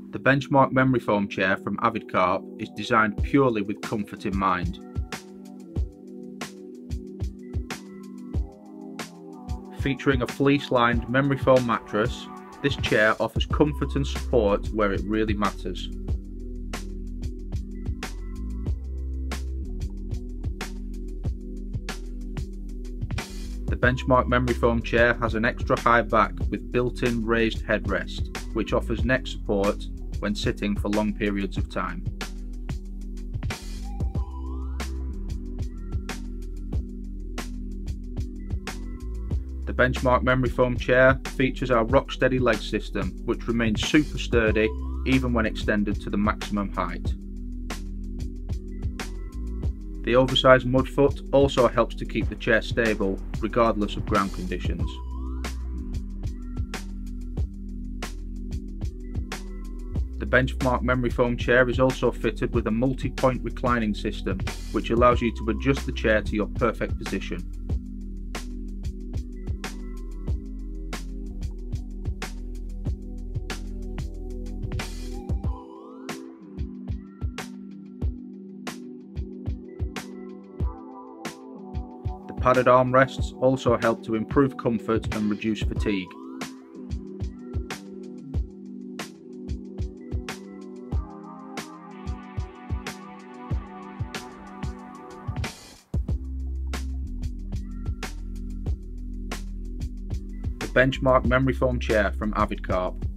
The Benchmark memory foam chair from Avid Carp is designed purely with comfort in mind. Featuring a fleece-lined memory foam mattress, this chair offers comfort and support where it really matters. The Benchmark memory foam chair has an extra high back with built-in raised headrest, which offers neck support when sitting for long periods of time. The Benchmark memory foam chair features our rock-steady leg system, which remains super sturdy even when extended to the maximum height. The oversized mud foot also helps to keep the chair stable regardless of ground conditions. The Benchmark memory foam chair is also fitted with a multi-point reclining system, which allows you to adjust the chair to your perfect position. The padded armrests also help to improve comfort and reduce fatigue. The Benchmark memory foam chair from Avid Carp.